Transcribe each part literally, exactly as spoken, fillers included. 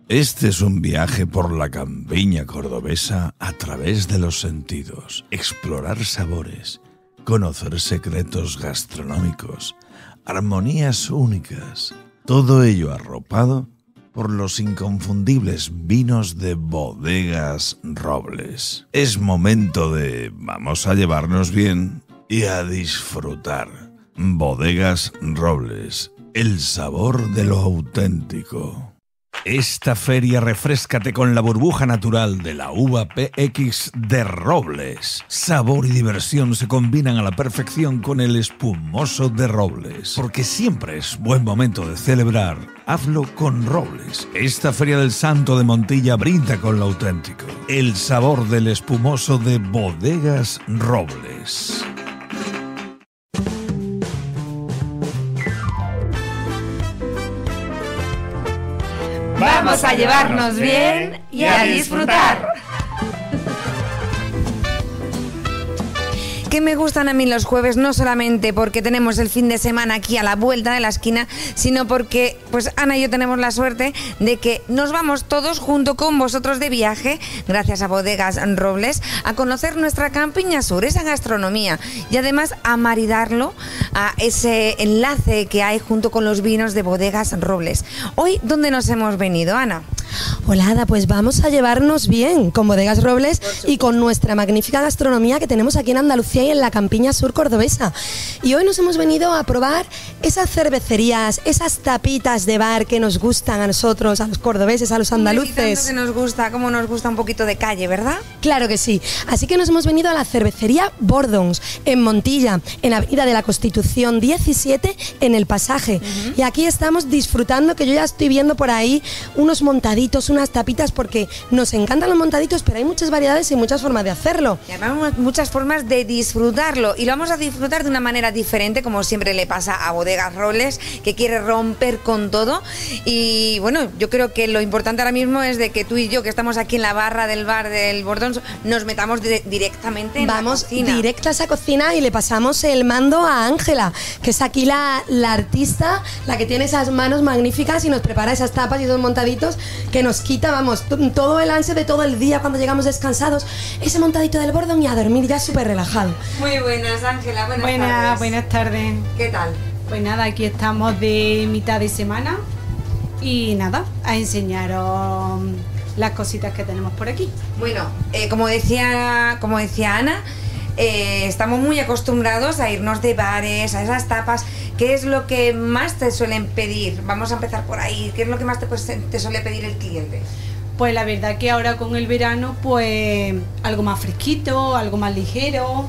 Este es un viaje por la campiña cordobesa a través de los sentidos, explorar sabores, conocer secretos gastronómicos, armonías únicas, todo ello arropado por los inconfundibles vinos de Bodegas Robles. Es momento de vamos a llevarnos bien y a disfrutar. Bodegas Robles, el sabor de lo auténtico. Esta feria refréscate con la burbuja natural de la uva P X de Robles. Sabor y diversión se combinan a la perfección con el espumoso de Robles. Porque siempre es buen momento de celebrar. Hazlo con Robles. Esta feria del Santo de Montilla brinda con lo auténtico. El sabor del espumoso de Bodegas Robles. Vamos a llevarnos bien y a disfrutar. Que me gustan a mí los jueves, no solamente porque tenemos el fin de semana aquí a la vuelta de la esquina, sino porque pues Ana y yo tenemos la suerte de que nos vamos todos junto con vosotros de viaje, gracias a Bodegas Robles, a conocer nuestra campiña sur, esa gastronomía, y además a maridarlo a ese enlace que hay junto con los vinos de Bodegas Robles. Hoy, ¿dónde nos hemos venido, Ana? Hola, Ada, pues vamos a llevarnos bien con Bodegas Robles y con nuestra magnífica gastronomía que tenemos aquí en Andalucía y en la campiña sur cordobesa. Y hoy nos hemos venido a probar esas cervecerías, esas tapitas de bar que nos gustan a nosotros, a los cordobeses, a los andaluces. Que nos gusta, como nos gusta un poquito de calle, ¿verdad? Claro que sí. Así que nos hemos venido a la cervecería Bordons, en Montilla, en Avenida de la Constitución diecisiete, en El Pasaje. Uh-huh. Y aquí estamos disfrutando, que yo ya estoy viendo por ahí unos montaditos, unas tapitas, porque nos encantan los montaditos, pero hay muchas variedades y muchas formas de hacerlo. Y además muchas formas de disfrutarlo, y lo vamos a disfrutar de una manera diferente, como siempre le pasa a Bodegas Robles, que quiere romper con todo. Y bueno, yo creo que lo importante ahora mismo es de que tú y yo, que estamos aquí en la barra del bar del Bordons, nos metamos de directamente en Vamos la cocina. directo a esa cocina y le pasamos el mando a Ángela, que es aquí la, la artista, la que tiene esas manos magníficas y nos prepara esas tapas y esos montaditos que nos quita, vamos, todo el ansia de todo el día cuando llegamos descansados, ese montadito del Bordón, y a dormir ya súper relajado. Muy buenas, Ángela, buenas Buena, tardes. Buenas tardes. ¿Qué tal? Pues nada, aquí estamos de mitad de semana y nada, a enseñaros las cositas que tenemos por aquí. Bueno, eh, como decía, como decía Ana, eh, estamos muy acostumbrados a irnos de bares, a esas tapas. ¿Qué es lo que más te suelen pedir? Vamos a empezar por ahí. ¿Qué es lo que más te, pues, te suele pedir el cliente? Pues la verdad que ahora con el verano, pues algo más fresquito, algo más ligero.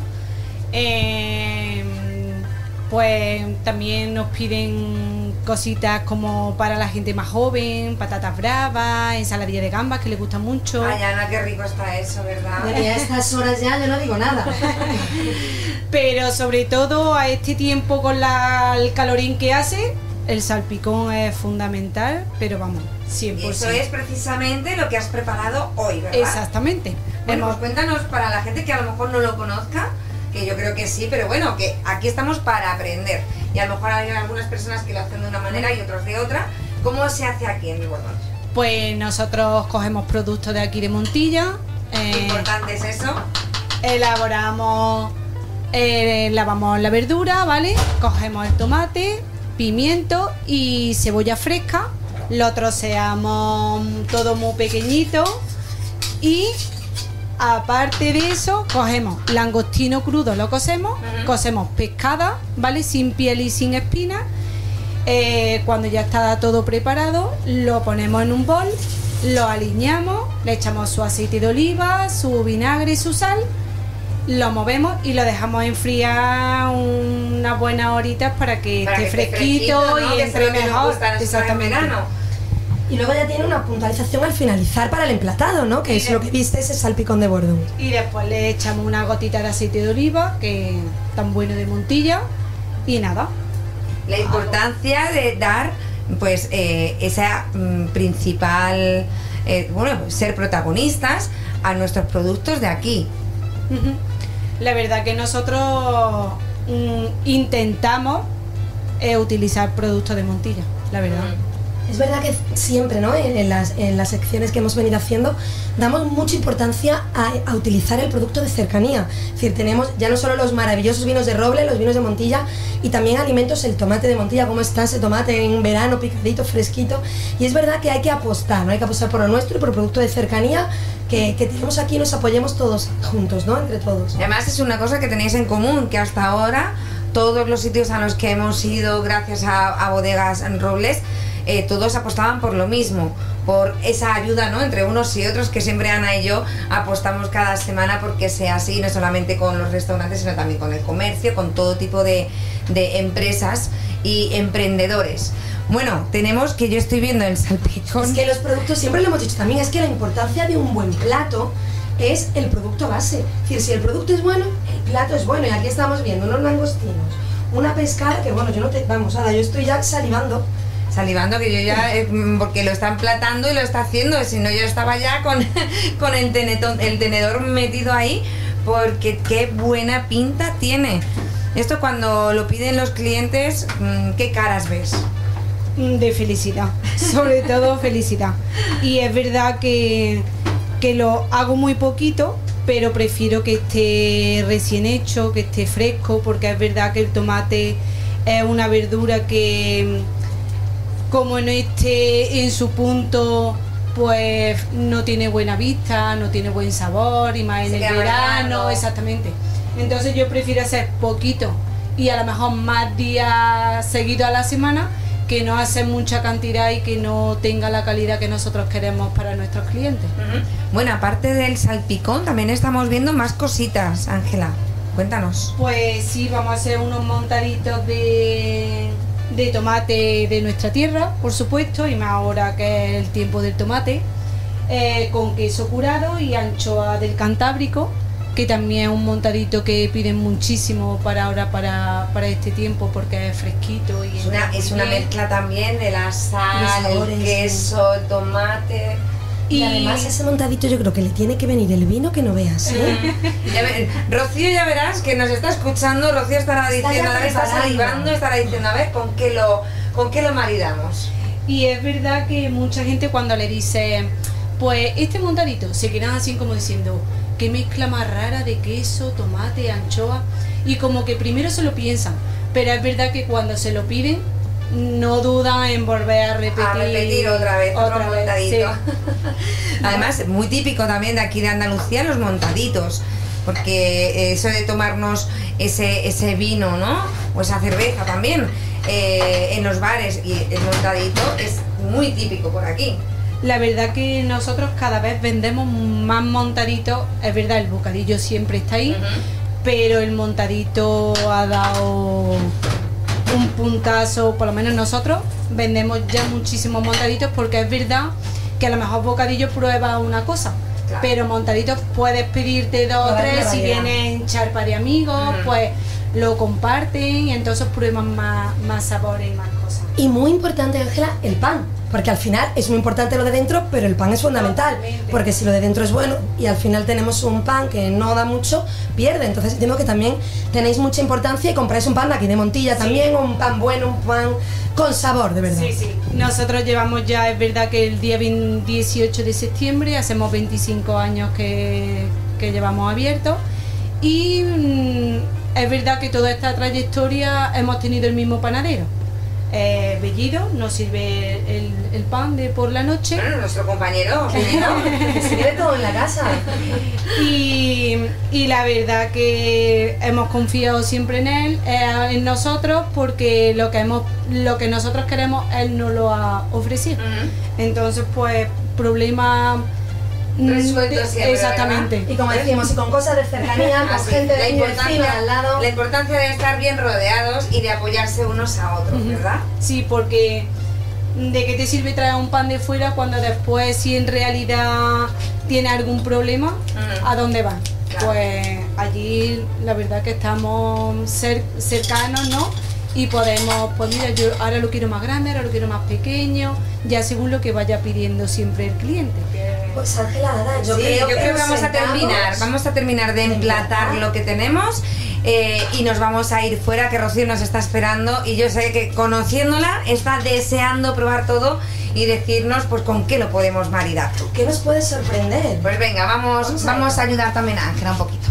Eh, pues también nos piden cositas como para la gente más joven, patatas bravas, ensaladilla de gambas, que les gusta mucho. Ay, Ana, qué rico está eso, ¿verdad? Y a estas horas ya yo no digo nada. Pero sobre todo a este tiempo con la, el calorín que hace, el salpicón es fundamental, pero vamos, cien por ciento. Eso es precisamente lo que has preparado hoy, ¿verdad? Exactamente. Bueno, Hemos... pues cuéntanos, para la gente que a lo mejor no lo conozca, que yo creo que sí, pero bueno, que aquí estamos para aprender. Y a lo mejor hay algunas personas que lo hacen de una manera y otros de otra. ¿Cómo se hace aquí en el Bordón? Pues nosotros cogemos productos de aquí de Montilla. Eh, Importante es eso. Elaboramos, eh, lavamos la verdura, ¿vale? Cogemos el tomate, pimiento y cebolla fresca. Lo troceamos todo muy pequeñito y... aparte de eso, cogemos langostino crudo, lo cocemos, uh-huh. Cocemos pescada, ¿vale? Sin piel y sin espinas. Eh, cuando ya está todo preparado, lo ponemos en un bol, lo aliñamos, le echamos su aceite de oliva, su vinagre y su sal, lo movemos y lo dejamos enfriar unas buenas horitas para que para esté que esté fresquito, fresquito, ¿no? Y entre mejor. Exactamente. Y luego ya tiene una puntualización al finalizar para el emplatado, ¿no? Que y es de... lo que viste, ese salpicón de Bordón. Y después le echamos una gotita de aceite de oliva, que tan bueno de Montilla, y nada. La importancia de dar, pues, eh, esa mm, principal, eh, bueno, ser protagonistas a nuestros productos de aquí. Uh-huh. La verdad que nosotros mm, intentamos eh, utilizar productos de Montilla, la verdad. Uh-huh. Es verdad que siempre, ¿no? En, en, las, en las secciones que hemos venido haciendo, damos mucha importancia a, a utilizar el producto de cercanía. Es decir, tenemos ya no solo los maravillosos vinos de roble, los vinos de Montilla, y también alimentos, el tomate de Montilla, cómo está ese tomate en verano, picadito, fresquito. Y es verdad que hay que apostar, ¿no? Hay que apostar por lo nuestro y por el producto de cercanía que, que tenemos aquí y nos apoyemos todos juntos, ¿no? Entre todos. Además es una cosa que tenéis en común, que hasta ahora todos los sitios a los que hemos ido gracias a, a Bodegas Robles, Eh, todos apostaban por lo mismo, por esa ayuda, ¿no?, entre unos y otros, que siempre Ana y yo apostamos cada semana porque sea así, no solamente con los restaurantes, sino también con el comercio, con todo tipo de, de empresas y emprendedores. Bueno, tenemos que yo estoy viendo el salpicón. Es que los productos, siempre lo hemos dicho también, es que la importancia de un buen plato es el producto base. Es decir, si el producto es bueno, el plato es bueno. Y aquí estamos viendo unos langostinos, una pescada que, bueno, yo no te... Vamos, Ada, yo estoy ya salivando. Salivando, que yo ya, eh, porque lo está emplatando y lo está haciendo, si no yo estaba ya con, con el, tenetón, el tenedor metido ahí, porque qué buena pinta tiene. Esto cuando lo piden los clientes, ¿qué caras ves? De felicidad, sobre todo felicidad. Y es verdad que, que lo hago muy poquito, pero prefiero que esté recién hecho, que esté fresco, porque es verdad que el tomate es una verdura que, como no esté en su punto, pues no tiene buena vista, no tiene buen sabor, y más en el verano, exactamente. Entonces yo prefiero hacer poquito y a lo mejor más días seguidos a la semana, que no hacer mucha cantidad y que no tenga la calidad que nosotros queremos para nuestros clientes. Uh-huh. Bueno, aparte del salpicón, también estamos viendo más cositas, Ángela. Cuéntanos. Pues sí, vamos a hacer unos montaditos de... de tomate de nuestra tierra, por supuesto, y más ahora que es el tiempo del tomate, eh, con queso curado y anchoa del Cantábrico, que también es un montadito que piden muchísimo para ahora, para, para este tiempo, porque es fresquito. Y es una, es una mezcla también de la sal, sabores, el queso, el tomate. Y, y además ese montadito yo creo que le tiene que venir el vino que no veas, ¿eh? Ya ver, Rocío, ya verás que nos está escuchando. Rocío estará diciendo, a ver, está salivando, estará diciendo, a ver, ¿con qué lo, con qué lo maridamos? Y es verdad que mucha gente cuando le dice, pues este montadito, se quedan así como diciendo, qué mezcla más rara de queso, tomate, anchoa, y como que primero se lo piensan, pero es verdad que cuando se lo piden, no dudan en volver a repetir, a repetir otra vez, otra otro vez, montadito. Sí. Además, muy típico también de aquí de Andalucía, los montaditos, porque eso de tomarnos ese, ese vino, ¿no?, o esa cerveza también, eh, en los bares, y el montadito es muy típico por aquí. La verdad que nosotros cada vez vendemos más montaditos. Es verdad, el bocadillo siempre está ahí, uh-huh, pero el montadito ha dado un puntazo. Por lo menos nosotros vendemos ya muchísimos montaditos, porque es verdad que a lo mejor bocadillo prueba una cosa, claro, pero montaditos puedes pedirte dos o tres, si vienen charpa de amigos, uh-huh, pues lo comparten y entonces prueban más, más sabores y más cosas. Y muy importante, Ángela, el pan. Porque al final es muy importante lo de dentro, pero el pan es fundamental. Totalmente. Porque si lo de dentro es bueno y al final tenemos un pan que no da mucho, pierde. Entonces entiendo que también tenéis mucha importancia y compráis un pan de aquí de Montilla, sí, también, un pan bueno, un pan con sabor, de verdad. Sí, sí. Nosotros llevamos ya, es verdad que el día dieciocho de septiembre hacemos veinticinco años que, que llevamos abiertos, y mmm, es verdad que toda esta trayectoria hemos tenido el mismo panadero. Eh, Bellido nos sirve el, el pan de por la noche. Bueno, nuestro compañero Bellido, que sirve todo en la casa. Y, y la verdad que hemos confiado siempre en él, eh, en nosotros, porque lo que hemos, lo que nosotros queremos, él nos lo ha ofrecido. Uh-huh. Entonces, pues, problema resuelto siempre, exactamente, ¿verdad? Y como decimos, y con cosas de cercanía, con gente de importancia al lado. La importancia de estar bien rodeados y de apoyarse unos a otros, uh-huh, ¿verdad? Sí, porque ¿de qué te sirve traer un pan de fuera cuando después, si en realidad tiene algún problema, uh-huh, a dónde van? Claro. Pues allí la verdad que estamos cer cercanos, ¿no? Y podemos, pues mira, yo ahora lo quiero más grande, ahora lo quiero más pequeño, ya según lo que vaya pidiendo siempre el cliente. Que Pues Ángela, Ana, yo Sí, creo yo que, creo que nos vamos a sentamos. terminar, vamos a terminar de emplatar lo que tenemos eh, y nos vamos a ir fuera, que Rocío nos está esperando y yo sé que conociéndola está deseando probar todo y decirnos pues con qué lo podemos maridar. ¿Qué nos puede sorprender? Pues venga, vamos, Vamos a vamos a ayudar también a Ángela un poquito.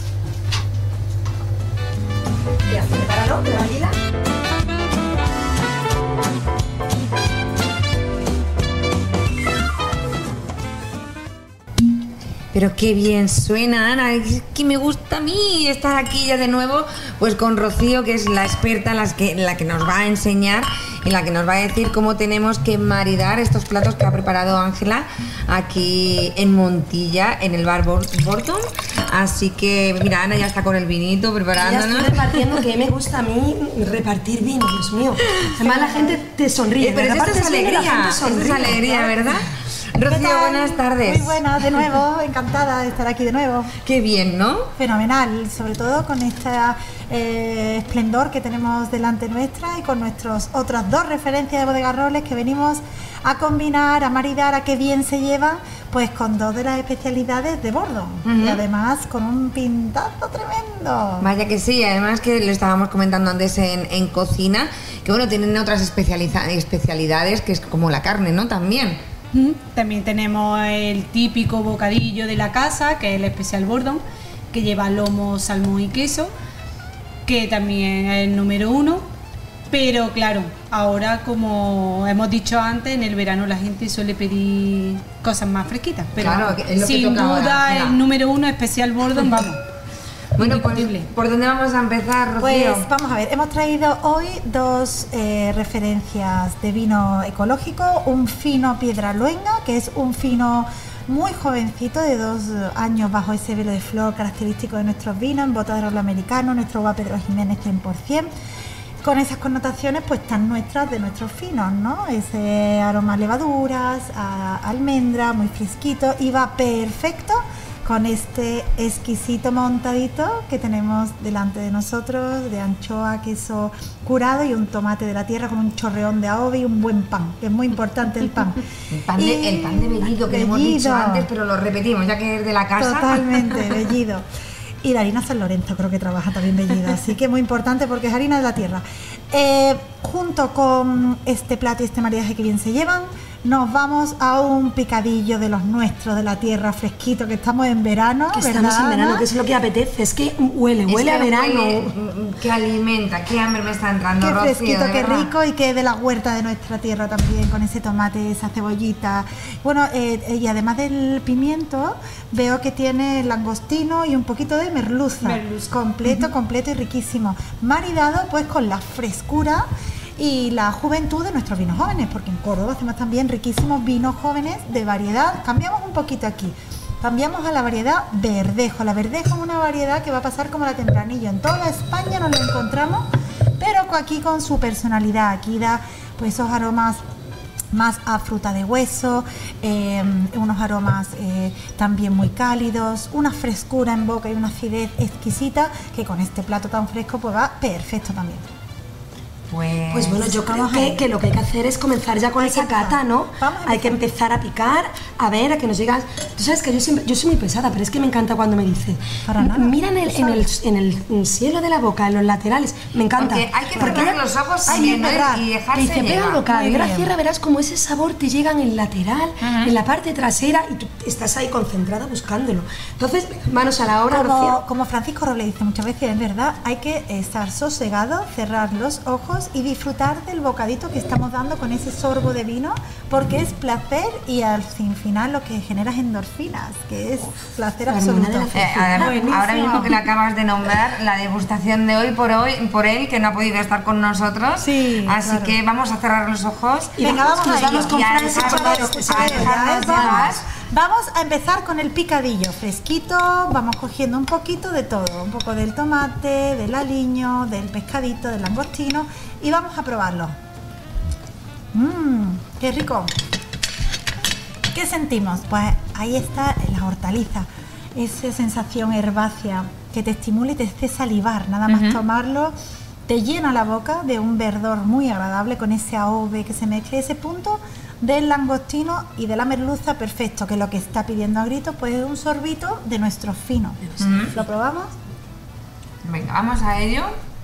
Mira, prepáralo, tranquila. Pero qué bien suena, Ana, es que me gusta a mí estar aquí ya de nuevo, pues con Rocío, que es la experta, las que, la que nos va a enseñar y la que nos va a decir cómo tenemos que maridar estos platos que ha preparado Ángela aquí en Montilla, en el bar Bordon. Así que, mira, Ana ya está con el vinito Ya preparándonos. estoy repartiendo, que me gusta a mí repartir vino, Dios mío. Además la gente te sonríe. Eh, pero ¿verdad? esto es Repartes vino y la alegría, gente esto es sonríe, alegría, ¿verdad? ¿Qué Rocío, tal? buenas tardes. Muy buenas, de nuevo, encantada de estar aquí de nuevo. Qué bien, ¿no? Fenomenal, sobre todo con este eh, esplendor que tenemos delante nuestra y con nuestras otras dos referencias de Bodega Robles que venimos a combinar, a maridar, a qué bien se lleva, pues con dos de las especialidades de Bordon. Ujú. Y además con un pintazo tremendo. Vaya que sí, además que lo estábamos comentando antes en, en cocina, que bueno, tienen otras especializa- especialidades que es como la carne, ¿no? También. Mm, También tenemos el típico bocadillo de la casa, que es el especial Bordon, que lleva lomo, salmón y queso, que también es el número uno. Pero claro, ahora como hemos dicho antes, en el verano la gente suele pedir cosas más fresquitas. Pero Claro, que es lo que sin toca duda ahora, Ángela. el número uno especial Bordon, vamos. Bueno, pues, indiscutible. ¿por dónde vamos a empezar, Rocío? Pues vamos a ver, hemos traído hoy dos eh, referencias de vino ecológico, un fino Piedra Luenga, que es un fino muy jovencito de dos años bajo ese velo de flor característico de nuestros vinos, en bota de roble americano, nuestro uva Pedro Jiménez cien por ciento, con esas connotaciones pues tan nuestras de nuestros finos, ¿no? Ese aroma a levaduras, a almendra, muy fresquito, y va perfecto con este exquisito montadito que tenemos delante de nosotros, de anchoa, queso curado y un tomate de la tierra con un chorreón de adobe y un buen pan, que es muy importante el pan. El pan, de, Y- el pan de bellido que hemos dicho Bellido. antes, pero lo repetimos, ya que es de la casa. Totalmente, bellido. Y de harina San Lorenzo creo que trabaja también bellido, así que muy importante porque es harina de la tierra. Eh, junto con este plato y este maridaje que bien se llevan, nos vamos a un picadillo de los nuestros, de la tierra, fresquito, que estamos en verano, Que ¿verdad, estamos en verano, Ana? que es lo que apetece. Es que huele, Es huele que a verano. huele, mm, que alimenta, qué hambre me está entrando, Qué Rocío, fresquito, de qué verdad. rico, y que de la huerta de nuestra tierra también, con ese tomate, esa cebollita. Bueno, eh, y además del pimiento, veo que tiene langostino y un poquito de merluza. Merluza. Completo, completo y riquísimo. Maridado pues con la frescura y la juventud de nuestros vinos jóvenes, porque en Córdoba hacemos también riquísimos vinos jóvenes de variedad. Cambiamos un poquito aquí. Cambiamos a la variedad verdejo. La verdejo es una variedad que va a pasar como la tempranillo. En toda España nos la encontramos, pero aquí con su personalidad. Aquí da pues esos aromas más a fruta de hueso, eh, unos aromas eh, también muy cálidos, una frescura en boca y una acidez exquisita que con este plato tan fresco pues va perfecto también. Pues, Pues bueno, yo creo vamos a que, ver. que lo que hay que hacer es comenzar ya con Hay esa que empezar. cata, ¿no? Vamos a Hay que empezar a picar, a ver, a que nos digas. Tú sabes que yo siempre, yo soy muy pesada, pero es que me encanta cuando me dice. Para nada, Mira en el, tú en el, sabes. en el cielo de la boca, en los laterales. Me encanta. Porque hay que Porque cerrar ella- los ojos hay también, que ¿no? cerrar. y te dejarse dice, pega el llevar. bocado, Muy de la bien. sierra, verás como ese sabor te llega en el lateral, Ajá. en la parte trasera, y tú estás ahí concentrada buscándolo. Entonces, manos a la obra, Como, Rocío. como Francisco Roble dice muchas veces, es verdad, hay que estar sosegado, cerrar los ojos y disfrutar del bocadito que estamos dando con ese sorbo de vino, porque es placer y al fin final lo que genera es endorfinas, que es placer la absoluto. hormona de la Eh, además, Buenísimo. ahora mismo que le acabas de nombrar la degustación de hoy por hoy por él, que no ha podido estar con nosotros. Sí, así claro. que vamos a cerrar los ojos. Y venga, vamos nos a vamos ello. con Y a Francis dejarnos- Chavero, a que Vamos, dejarnos llevar. Vamos a empezar con el picadillo fresquito, vamos cogiendo un poquito de todo, un poco del tomate, del aliño, del pescadito, del langostino, y vamos a probarlo. Mmm, qué rico. ¿Qué sentimos? Pues ahí está la hortaliza, esa sensación herbácea que te estimula y te hace salivar, nada más Ujú. tomarlo. Te llena la boca de un verdor muy agradable con ese adobe que se mezcla, ese punto del langostino y de la merluza, perfecto, que lo que está pidiendo a gritos pues es un sorbito de nuestro fino. Mm. ¿Lo probamos? Venga, vamos a ello.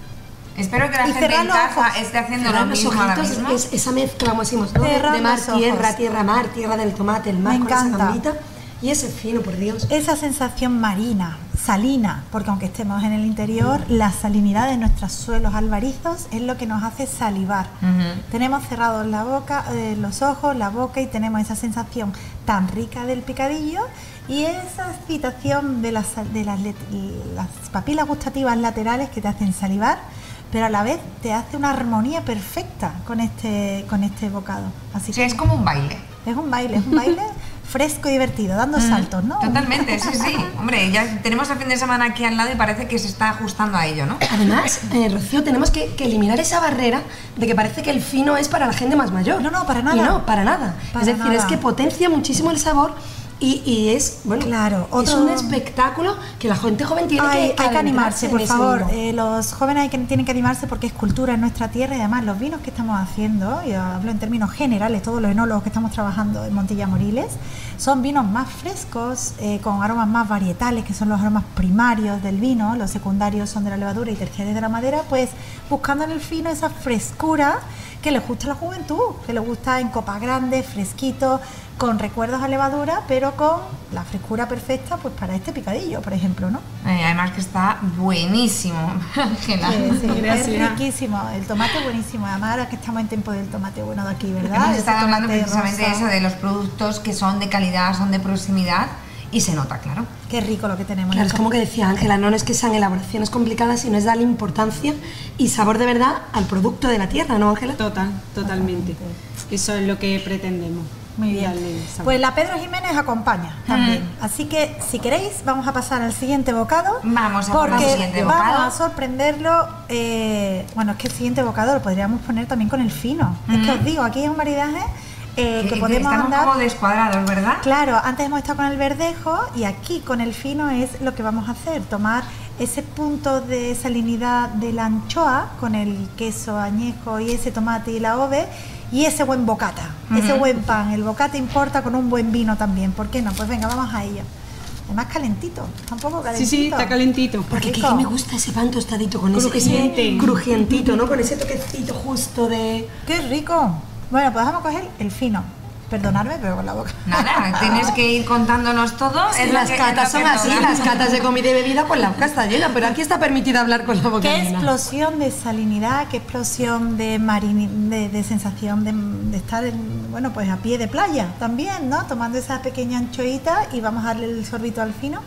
Espero que la Y gente cerrar en los casa ojos. esté haciendo Cerrar lo los mismo ahora ojitos, mismo. es esa mezcla, como decimos, ¿no? De, Cerrar de mar, los ojos. tierra, tierra, mar, tierra del tomate, el mar Me con esa encanta. gambita y ese fino, por Dios. Esa sensación marina, salina, porque aunque estemos en el interior, la salinidad de nuestros suelos albarizos es lo que nos hace salivar. Ujú. Tenemos cerrados la boca, eh, los ojos, la boca y tenemos esa sensación tan rica del picadillo y esa excitación de las, de las, let- las papilas gustativas laterales que te hacen salivar, pero a la vez te hace una armonía perfecta con este, con este bocado. Así O sea, que es como un baile. es un baile, es un baile fresco y divertido, dando saltos, ¿no? Totalmente, sí, sí. Hombre, ya tenemos el fin de semana aquí al lado y parece que se está ajustando a ello, ¿no? Además, eh, Rocío, tenemos que, que eliminar esa barrera de que parece que el fino es para la gente más mayor. No, no, para nada. Y no, para nada. Para es decir, nada. es que potencia muchísimo el sabor y, y es, bueno, Claro, es otro- un espectáculo que la gente joven tiene Hay, que, hay que animarse, adentrarse por en ese favor. mundo. Eh, los jóvenes hay que, tienen que animarse porque es cultura en nuestra tierra y además los vinos que estamos haciendo, y hablo en términos generales, todos los enólogos que estamos trabajando en Montilla Moriles, son vinos más frescos, eh, con aromas más varietales, que son los aromas primarios del vino, los secundarios son de la levadura y terciarios de la madera, pues buscando en el fino esa frescura que les gusta a la juventud, que les gusta en copas grandes, fresquito, con recuerdos a levadura, pero con la frescura perfecta pues para este picadillo, por ejemplo, ¿no? Eh, además que está buenísimo, Ángela. Sí, sí, es Gracias. riquísimo, el tomate buenísimo, además ahora que estamos en tiempo del tomate bueno de aquí, ¿verdad? Hemos Ese estado hablando tomate precisamente de rosa. eso, de los productos que son de calidad, son de proximidad y se nota, claro. Qué rico lo que tenemos. Claro, es como que decía Ángela, no es que sean elaboraciones complicadas, sino es darle importancia y sabor de verdad al producto de la tierra, ¿no, Ángela? Total, totalmente. Eso es lo que pretendemos. Muy bien. darle sabor. Pues la Pedro Jiménez acompaña también. Mm. Así que si queréis vamos a pasar al siguiente bocado. Vamos a por el porque siguiente vamos bocado. a sorprenderlo. eh, bueno, es que el siguiente bocado lo podríamos poner también con el fino. Es que Mm. os digo, aquí es un maridaje eh, que, Que- que podemos estamos andar. como descuadrados, ¿verdad? Claro, antes hemos estado con el verdejo y aquí con el fino es lo que vamos a hacer, tomar ese punto de salinidad de la anchoa con el queso añejo y ese tomate y la ove y ese buen bocata, ese Ujú. buen pan. El bocata importa con un buen vino también, ¿por qué no? Pues venga, vamos a ello. Además calentito, está un poco Sí, calentito. sí, está calentito. Porque que, rico. me gusta ese pan tostadito con ese, Crujiente. ese crujientito, ¿no? Con ese toquecito justo de... ¡Qué rico! Bueno, pues vamos a coger el fino. Perdonadme, pero con la boca. Nada, tienes que ir contándonos todo. es lo las que- es catas lo son que así, toca. las catas de comida y bebida, pues la boca está llena, pero aquí está permitido hablar con la boca Qué llena. explosión de salinidad, qué explosión de marini, de, de sensación de, de estar en, bueno, pues a pie de playa también, ¿no? Tomando esa pequeña anchoita y vamos a darle el sorbito al fino.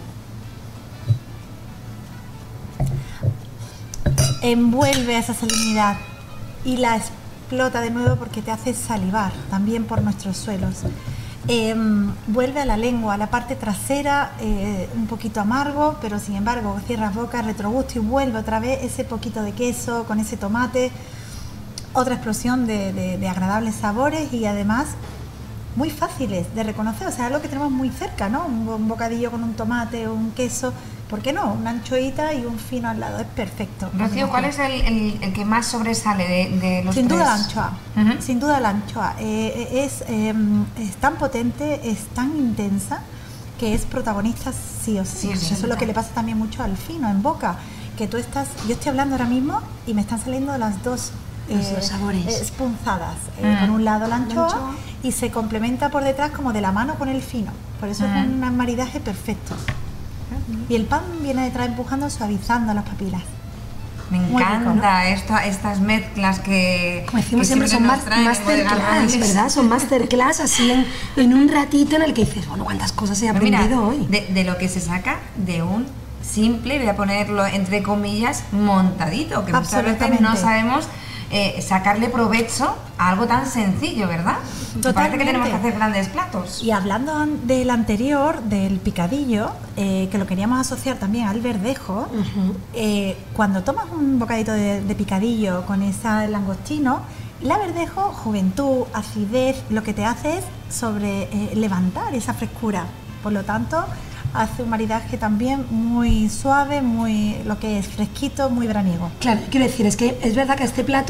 Envuelve a esa salinidad y la explota de nuevo porque te hace salivar también por nuestros suelos. Eh, vuelve a la lengua, a la parte trasera, eh, un poquito amargo, pero sin embargo cierras boca, retrogusto y vuelve otra vez ese poquito de queso con ese tomate, otra explosión de, de- de agradables sabores y además muy fáciles de reconocer, o sea, algo que tenemos muy cerca, ¿no? Un, bo- un bocadillo con un tomate o un queso, ¿por qué no? Una anchoita y un fino al lado, es perfecto. Rocío, ¿cuál es el, el- el que más sobresale de, de los Sin duda la tres? anchoa, Ujú. sin duda la anchoa. Eh, eh, es, eh, es tan potente, es tan intensa que es protagonista sí o sí. Sí, sí, Eso es lo total. que le pasa también mucho al fino en boca, que tú estás, yo estoy hablando ahora mismo y me están saliendo las dos Los dos sabores. eh, punzadas. Eh, Mm. Por un lado la anchoa, anchoa. y se complementa por detrás como de la mano con el fino. Por eso Mm. es un maridaje perfecto. Y el pan viene detrás empujando, suavizando las papilas. Me Muy rico, encanta esta- estas mezclas que. Como decimos que siempre, son nos más, traen en Bodegas masterclass, Grandes. ¿verdad? Son masterclass así en, en un ratito en el que dices, bueno, cuántas cosas he Pero mira, aprendido hoy. de, de lo que se saca de un simple, voy a ponerlo entre comillas, montadito, que muchas veces no Absolutamente. sabemos eh, sacarle provecho a algo tan sencillo, ¿verdad? Que parece que tenemos que hacer grandes platos. Y hablando an- del anterior, del picadillo, eh, que lo queríamos asociar también al verdejo, eh, cuando tomas un bocadito de, de picadillo con esa langostino, la verdejo, juventud, acidez, lo que te hace es sobre eh, levantar esa frescura. Por lo tanto, hace un maridaje también muy suave, muy lo que es fresquito, muy veraniego. Claro, quiero decir, es que es verdad que este plato,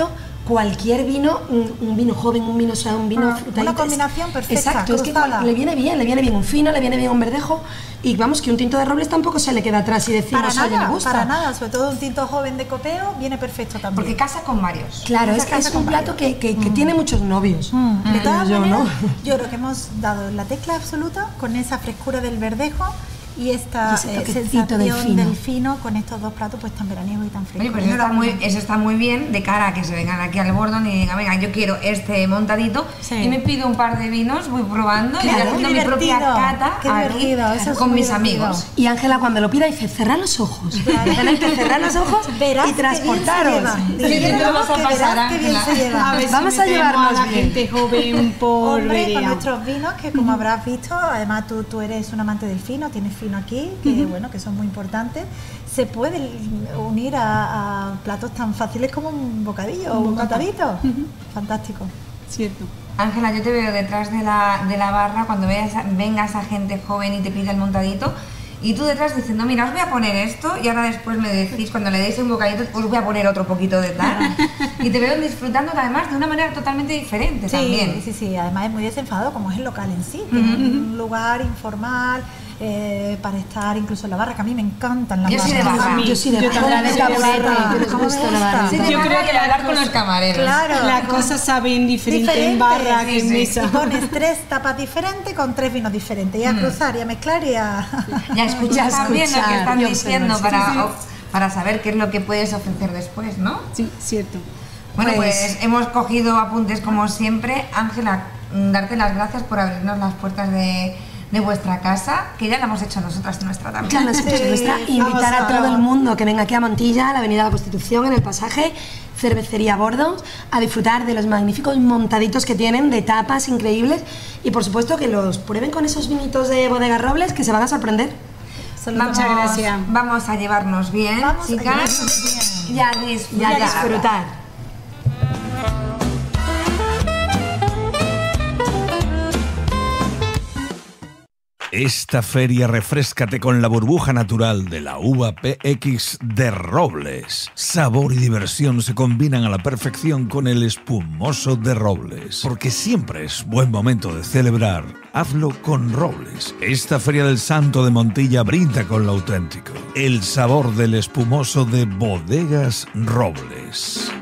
cualquier vino, un, un vino joven, un vino, o sea, un vino Ah, frutadito. una es- combinación perfecta, Exacto, es que cruzada. le viene bien, le viene bien un fino, le viene bien un verdejo y vamos, que un tinto de robles tampoco se le queda atrás y decimos, Para oye, me nada, gusta. para nada, sobre todo un tinto joven de copeo viene perfecto también. Porque casa con varios. Claro, es Esa que es casa un con plato varios. que, que, que tiene muchos novios. Mm, De todas yo, maneras, ¿no? yo creo que hemos dado la tecla absoluta con esa frescura del verdejo y esta Y ese eh, toquecito sensación del fino. del fino con estos dos platos pues tan veraniegos y tan frescos. Oye, pues eso está, muy, Enhorabuena. eso está muy bien de cara a que se vengan aquí al Bordón y digan, venga, yo quiero este montadito Sí. y me pido un par de vinos, voy probando y Claro, haciendo qué mi propia divertido, cata qué aquí divertido, eso es con muy mis divertido. amigos. Y Ángela cuando lo pida dice, cerrad los ojos. Claro. Tenéis que cerrar los ojos Verás y qué bien se transportaros. lleva. Qué bien te lo vas a Que pasar, verás qué bien Ángela. se lleva. A ver si Vamos a metemos llevarnos a la bien. gente joven por Hombre, con vereda. nuestros vinos, que como habrás visto, además tú, tú eres un amante del fino, tienes fino aquí, que bueno, que son muy importantes, se puede unir a, a platos tan fáciles como un bocadillo o un montadito. Fantástico. Cierto. Ángela, yo te veo detrás de la, de la barra cuando veas, venga esa gente joven y te pide el montadito y tú detrás diciendo, mira, os voy a poner esto y ahora después me decís, cuando le deis un bocadito, os voy a poner otro poquito de tal. Y te veo disfrutando además de una manera totalmente diferente Sí, también. sí, sí, además es muy desenfadado como es el local en sí, que es un lugar informal eh, para estar incluso en la barra, que a mí me encantan las Yo soy de barras. barra. Yo sí de Yo barra. también de soy de taburete, barra. que les ¿Cómo me gusta la gusta? barra. Sí, de Yo barra creo y que la hablar con cosa- los camareros. Claro. Las cosas saben diferente en barra que en sí. mesa. Y pones tres tapas diferentes con tres vinos diferentes. Y a cruzar y a mezclar y a... Ya escuchas Ya también lo que escuchar, están y diciendo observar. para, Sí, sí. o- para saber qué es lo que puedes ofrecer después, ¿no? Sí, cierto. Bueno, pues, Pues- hemos cogido apuntes como siempre. Ángela, mm, darte las gracias por abrirnos las puertas de, de vuestra casa, que ya la hemos hecho nosotras nuestra también. Ya lo escucho, Sí, nuestra. vamos Invitar a a- todo el mundo que venga aquí a Montilla, a la Avenida de la Constitución, en el pasaje Cervecería Bordons, a disfrutar de los magníficos montaditos que tienen, de tapas increíbles y por supuesto que los prueben con esos vinitos de Bodega Robles que se van a sorprender. Vamos, Muchas gracias. Vamos a llevarnos bien, Vamos a chicas. llevarnos bien. Y a Y a disfrutar. disfrutar. Esta feria refréscate con la burbuja natural de la uva P X de Robles. Sabor y diversión se combinan a la perfección con el espumoso de Robles. Porque siempre es buen momento de celebrar. Hazlo con Robles. Esta feria del Santo de Montilla brinda con lo auténtico. El sabor del espumoso de Bodegas Robles.